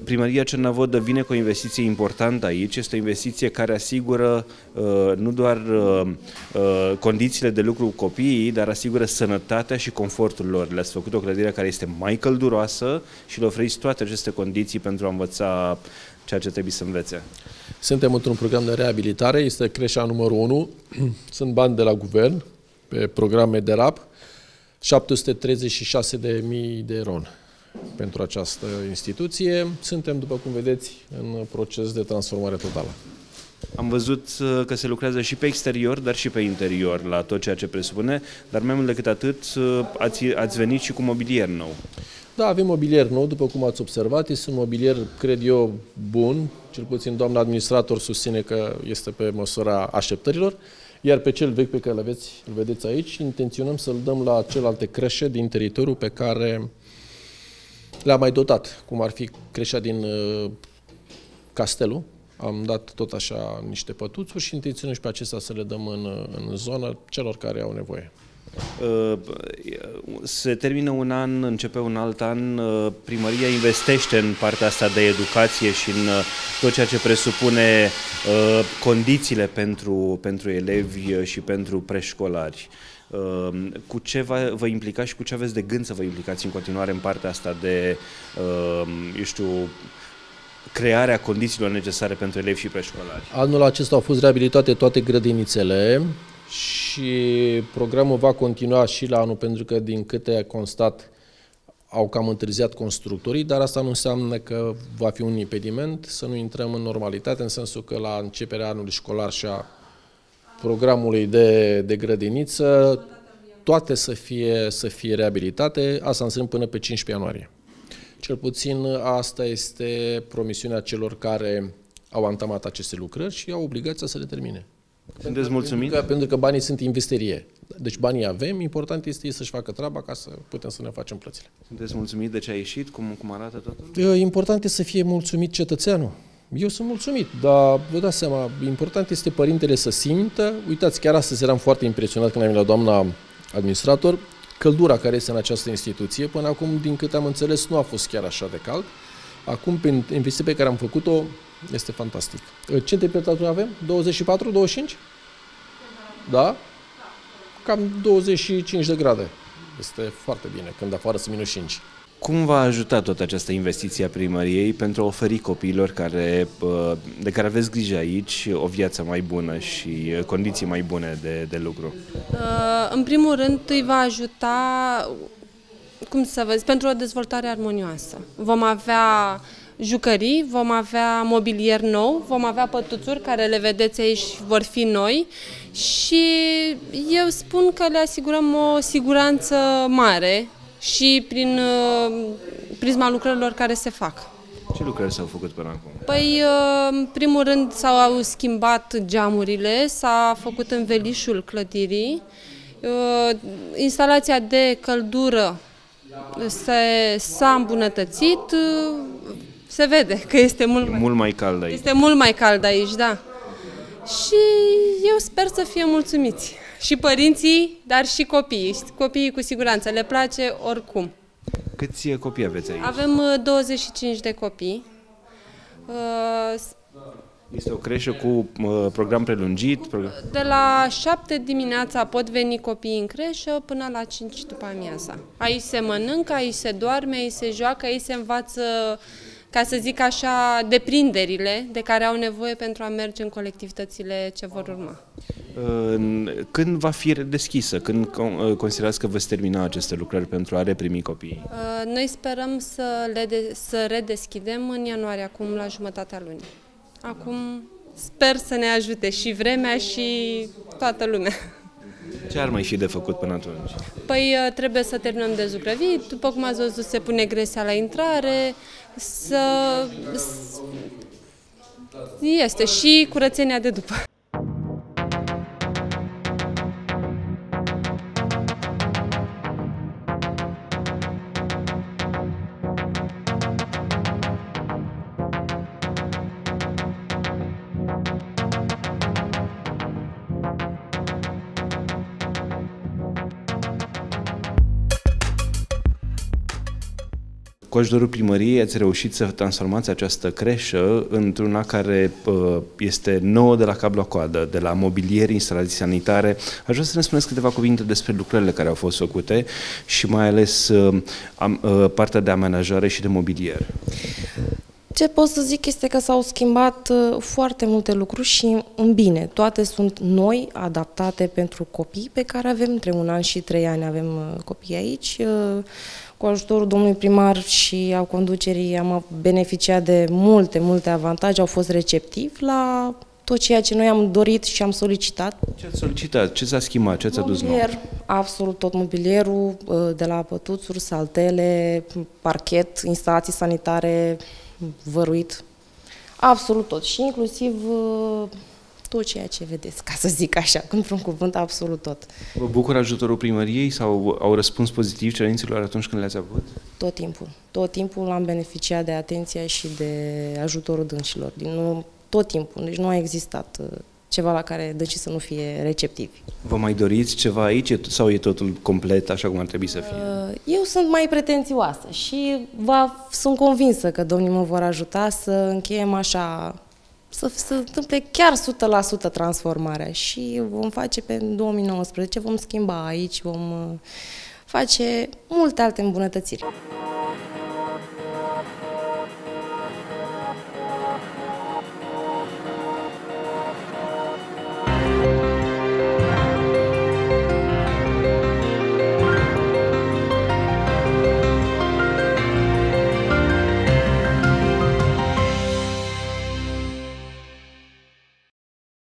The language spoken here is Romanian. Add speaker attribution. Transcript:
Speaker 1: Primăria Cernavodă vine cu o investiție importantă aici, este o investiție care asigură nu doar condițiile de lucru cu copiii, dar asigură sănătatea și confortul lor. Le-ați făcut o clădire care este mai călduroasă și le oferiți toate aceste condiții pentru a învăța ceea ce trebuie să învețe.
Speaker 2: Suntem într-un program de reabilitare, este creșa numărul 1, sunt bani de la guvern pe programe de RAP, 736.000 de RON pentru această instituție. Suntem, după cum vedeți, în proces de transformare totală.
Speaker 1: Am văzut că se lucrează și pe exterior, dar și pe interior, la tot ceea ce presupune, dar mai mult decât atât, ați venit și cu mobilier nou.
Speaker 2: Da, avem mobilier nou, după cum ați observat, este un mobilier, cred eu, bun, cel puțin doamna administrator susține că este pe măsura așteptărilor, iar pe cel vechi pe care îl vedeți aici, intenționăm să-l dăm la celelalte creșe din teritoriul pe care le-am mai dotat, cum ar fi creșa din Castelul. Am dat tot așa niște pătuțuri și intenționăm și pe acestea să le dăm în zonă celor care au nevoie.
Speaker 1: Se termină un an, începe un alt an, primăria investește în partea asta de educație și în tot ceea ce presupune condițiile pentru elevi și pentru preșcolari. Cu ce vă implicați și cu ce aveți de gând să vă implicați în continuare în partea asta de, eu știu, crearea condițiilor necesare pentru elevi și preșcolari?
Speaker 2: Anul acesta au fost reabilitate toate grădinițele și programul va continua și la anul, pentru că, din câte constat, au cam întârziat constructorii, dar asta nu înseamnă că va fi un impediment să nu intrăm în normalitate, în sensul că la începerea anului școlar și a programului de grădiniță, toate să fie reabilitate, asta înseamnă până pe 15 ianuarie. Cel puțin asta este promisiunea celor care au antamat aceste lucrări și au obligația să le termine.
Speaker 1: Sunteți mulțumiți?
Speaker 2: Pentru că banii sunt investerie. Deci banii avem, important este să-și facă treaba ca să putem să ne facem plățile.
Speaker 1: Sunteți mulțumit de ce a ieșit? Cum arată totul?
Speaker 2: Important este să fie mulțumit cetățeanul. Eu sunt mulțumit, dar vă dați seama, important este părintele să simtă. Uitați, chiar astăzi eram foarte impresionat când am venit la doamna administrator, căldura care este în această instituție. Până acum, din câte am înțeles, nu a fost chiar așa de cald. Acum, prin investiția pe care am făcut-o, este fantastic. Ce temperatură avem? 24, 25? Da? Cam 25 de grade. Este foarte bine, când afară sunt minus 5.
Speaker 1: Cum va ajuta toată această investiție a primăriei pentru a oferi copiilor de care aveți grijă aici o viață mai bună și condiții mai bune de lucru?
Speaker 3: În primul rând îi va ajuta, pentru o dezvoltare armonioasă. Vom avea jucării, vom avea mobilier nou, vom avea pătuțuri care le vedeți aici, vor fi noi și eu spun că le asigurăm o siguranță mare și prin prisma lucrărilor care se fac.
Speaker 1: Ce lucrări s-au făcut până acum?
Speaker 3: Păi, în primul rând s-au schimbat geamurile, s-a făcut învelișul clădirii, instalația de căldură s-a îmbunătățit, se vede că este mult
Speaker 1: mai cald aici.
Speaker 3: Este mult mai cald aici, da. Și eu sper să fie mulțumiți. Și părinții, dar și copiii. Copiii cu siguranță, le place oricum.
Speaker 1: Câți copii aveți aici?
Speaker 3: Avem 25 de copii.
Speaker 1: Este o creșă cu program prelungit?
Speaker 3: De la 7 dimineața pot veni copiii în creșă până la 5 după amiaza. Aici se mănâncă, aici se doarme, aici se joacă, aici se învață, ca să zic așa, deprinderile de care au nevoie pentru a merge în colectivitățile ce vor urma.
Speaker 1: Când va fi deschisă? Când considerați că veți termina aceste lucrări pentru a reprimi copiii?
Speaker 3: Noi sperăm să redeschidem în ianuarie, acum la jumătatea lunii. Acum sper să ne ajute și vremea și toată lumea.
Speaker 1: Ce ar mai fi de făcut până atunci?
Speaker 3: Păi trebuie să terminăm de zugrăvit, după cum ați văzut se pune gresia la intrare, este și curățenia de după.
Speaker 1: Cu ajutorul primăriei ați reușit să transformați această creșă într-una care este nouă de la cap la coadă, de la mobilier, instalații sanitare. Aș vrea să ne spuneți câteva cuvinte despre lucrările care au fost făcute și mai ales partea de amenajare și de mobilier.
Speaker 4: Ce pot să zic este că s-au schimbat foarte multe lucruri și în bine. Toate sunt noi, adaptate pentru copii pe care avem între 1 an și 3 ani, avem copii aici. Cu ajutorul domnului primar și a conducerii am beneficiat de multe avantaje, au fost receptivi la tot ceea ce noi am dorit și am solicitat.
Speaker 1: Ce ați solicitat? Ce s-a schimbat? Ce ați adus nou?
Speaker 4: Absolut tot mobilierul, de la pătuțuri, saltele, parchet, instalații sanitare, văruit, absolut tot și inclusiv tot ceea ce vedeți, ca să zic așa, într-un cuvânt, absolut tot.
Speaker 1: Vă bucură ajutorul primăriei sau au răspuns pozitiv cerințelor atunci când le-ați avut?
Speaker 4: Tot timpul am beneficiat de atenția și de ajutorul dânșilor, tot timpul, deci nu a existat ceva la care dâncii să nu fie receptivi.
Speaker 1: Vă mai doriți ceva aici sau e totul complet așa cum ar trebui să fie?
Speaker 4: Eu sunt mai pretențioasă și sunt convinsă că domnii mă vor ajuta să încheiem așa, să se întâmple chiar 100% transformarea și vom face pe 2019, vom schimba aici, vom face multe alte îmbunătățiri.